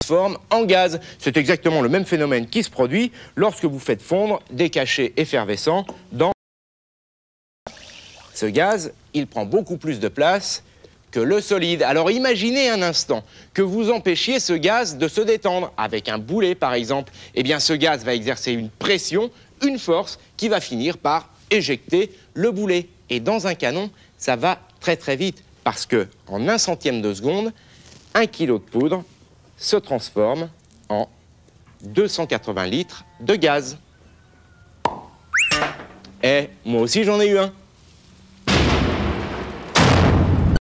transforme en gaz. C'est exactement le même phénomène qui se produit lorsque vous faites fondre des cachets effervescents dans ce gaz. Il prend beaucoup plus de place que le solide. Alors imaginez un instant que vous empêchiez ce gaz de se détendre avec un boulet par exemple. Eh bien ce gaz va exercer une pression, une force qui va finir par éjecter le boulet. Et dans un canon, ça va très très vite parce que en 1/100e de seconde, 1 kg de poudre se transforme en 280 litres de gaz. Et moi aussi j'en ai eu un.